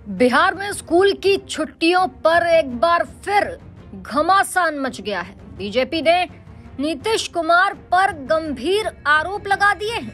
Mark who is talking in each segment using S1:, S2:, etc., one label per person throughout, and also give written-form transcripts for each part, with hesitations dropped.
S1: बिहार में स्कूल की छुट्टियों पर एक बार फिर घमासान मच गया है। बीजेपी ने नीतीश कुमार पर गंभीर आरोप लगा दिए हैं।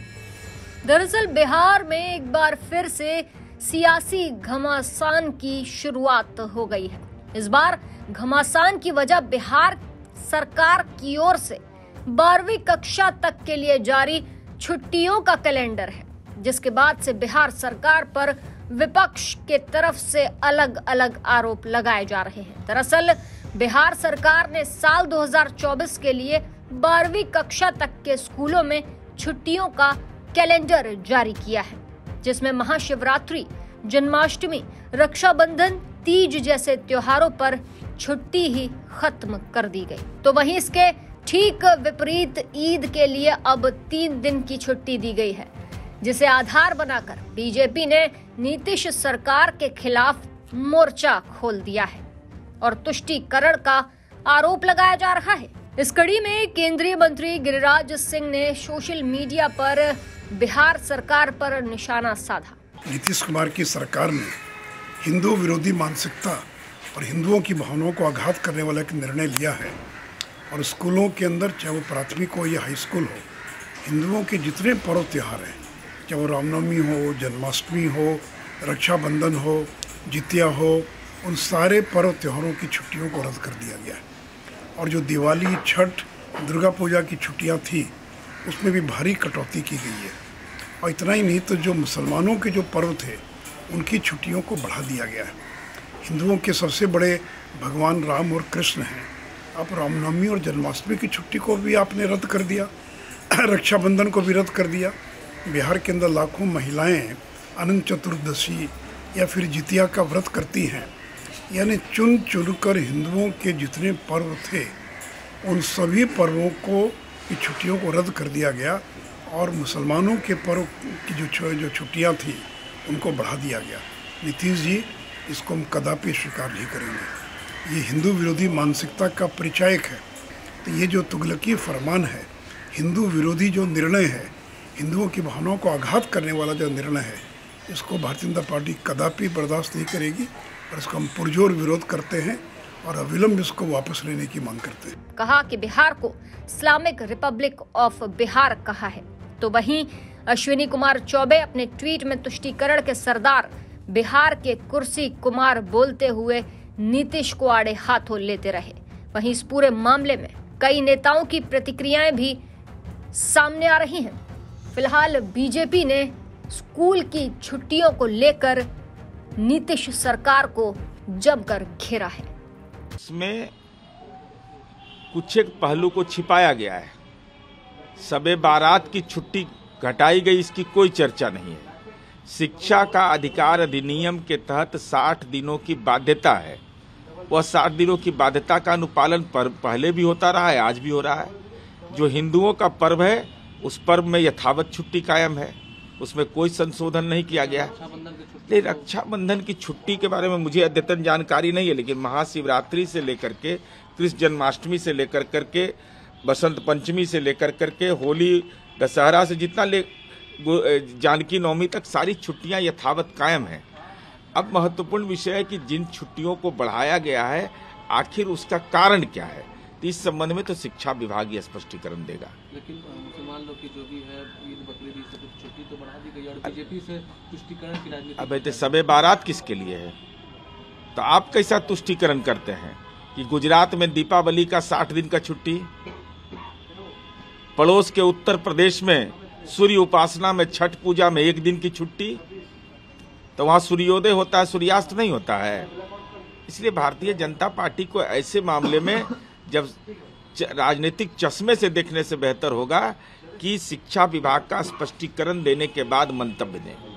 S1: दरअसल बिहार में एक बार फिर से सियासी घमासान की शुरुआत हो गई है। इस बार घमासान की वजह बिहार सरकार की ओर से 12वीं कक्षा तक के लिए जारी छुट्टियों का कैलेंडर है, जिसके बाद से बिहार सरकार पर विपक्ष के तरफ से अलग अलग आरोप लगाए जा रहे हैं। दरअसल बिहार सरकार ने साल 2024 के लिए 12वीं कक्षा तक के स्कूलों में छुट्टियों का कैलेंडर जारी किया है, जिसमें महाशिवरात्रि, जन्माष्टमी, रक्षाबंधन, तीज जैसे त्योहारों पर छुट्टी ही खत्म कर दी गई। तो वहीं इसके ठीक विपरीत ईद के लिए अब 3 दिन की छुट्टी दी गई है, जिसे आधार बनाकर बीजेपी ने नीतीश सरकार के खिलाफ मोर्चा खोल दिया है और तुष्टीकरण का आरोप लगाया जा रहा है। इस कड़ी में केंद्रीय मंत्री गिरिराज सिंह ने सोशल मीडिया पर बिहार सरकार पर निशाना साधा।
S2: नीतीश कुमार की सरकार ने हिंदू विरोधी मानसिकता और हिंदुओं की भावनाओं को आघात करने वाला एक निर्णय लिया है और स्कूलों के अंदर, चाहे वो प्राथमिक हो या हाई स्कूल हो, हिंदुओं के जितने पर्व त्यौहार हैं, चाहे वो रामनवमी हो, जन्माष्टमी हो, रक्षाबंधन हो, जितिया हो, उन सारे पर्व त्योहारों की छुट्टियों को रद्द कर दिया गया है। और जो दिवाली, छठ, दुर्गा पूजा की छुट्टियां थी, उसमें भी भारी कटौती की गई है। और इतना ही नहीं, तो जो मुसलमानों के जो पर्व थे, उनकी छुट्टियों को बढ़ा दिया गया है। हिंदुओं के सबसे बड़े भगवान राम और कृष्ण हैं, अब रामनवमी और जन्माष्टमी की छुट्टी को भी आपने रद्द कर दिया, रक्षाबंधन को भी रद्द कर दिया। बिहार के अंदर लाखों महिलाएं अनंत चतुर्दशी या फिर जितिया का व्रत करती हैं, यानी चुन कर हिंदुओं के जितने पर्व थे, उन सभी पर्वों की छुट्टियों को रद्द कर दिया गया और मुसलमानों के पर्व की जो छुट्टियां थी, उनको बढ़ा दिया गया। नीतीश जी, इसको हम कदापि स्वीकार नहीं करेंगे। ये हिंदू विरोधी मानसिकता का परिचायक है। तो ये जो तुगलकी फरमान है, हिंदू विरोधी जो निर्णय है, हिंदुओं की भावनाओं को आघात करने वाला जो निर्णय है, इसको भारतीय जनता पार्टी कदापि बर्दाश्त नहीं करेगी और इसका हम पुरजोर विरोध करते हैं और अविलंब इसको वापस लेने की मांग करते हैं।
S1: कहा कि बिहार को इस्लामिक रिपब्लिक ऑफ बिहार कहा है। तो वहीं अश्विनी कुमार चौबे अपने ट्वीट में तुष्टीकरण के सरदार बिहार के कुर्सी कुमार बोलते हुए नीतीश को आड़े हाथों लेते रहे। वहीं इस पूरे मामले में कई नेताओं की प्रतिक्रियाएं भी सामने आ रही हैं। फिलहाल बीजेपी ने स्कूल की छुट्टियों को लेकर नीतीश सरकार को जमकर घेरा है।
S3: इसमें कुछ एक पहलू को छिपाया गया है। शबे बारात की छुट्टी घटाई गई, इसकी कोई चर्चा नहीं है। शिक्षा का अधिकार अधिनियम के तहत 60 दिनों की बाध्यता है। वह 60 दिनों की बाध्यता का अनुपालन पहले भी होता रहा है, आज भी हो रहा है। जो हिंदुओं का पर्व है, उस पर्व में यथावत छुट्टी कायम है, उसमें कोई संशोधन नहीं किया गया। लेकिन रक्षाबंधन की छुट्टी के बारे में मुझे अद्यतन जानकारी नहीं है, लेकिन महाशिवरात्रि से लेकर के, कृष्ण जन्माष्टमी से लेकर करके, बसंत पंचमी से लेकर करके, होली, दशहरा से जितना जानकी नवमी तक सारी छुट्टियां यथावत कायम हैं। अब महत्वपूर्ण विषय है कि जिन छुट्टियों को बढ़ाया गया है, आखिर उसका कारण क्या है। तो इस संबंध में तो शिक्षा विभाग ये स्पष्टीकरण देगा।
S4: लेकिन मुसलमान लोग की जो भी है ईद, बकरीद, ईद से छुट्टी तो बढ़ा दी गई और बीजेपी से तुष्टीकरण की राजनीति।
S3: अब तो शबे बारात किसके लिए है? तो आप कैसा तुष्टीकरण करते हैं कि गुजरात में दीपावली का 60 दिन का छुट्टी, पड़ोस के उत्तर प्रदेश में सूर्य उपासना में, छठ पूजा में 1 दिन की छुट्टी, तो वहां सूर्योदय होता है, सूर्यास्त नहीं होता है। इसलिए भारतीय जनता पार्टी को ऐसे मामले में जब राजनीतिक चश्मे से देखने से बेहतर होगा कि शिक्षा विभाग का स्पष्टीकरण देने के बाद मंतव्य दें।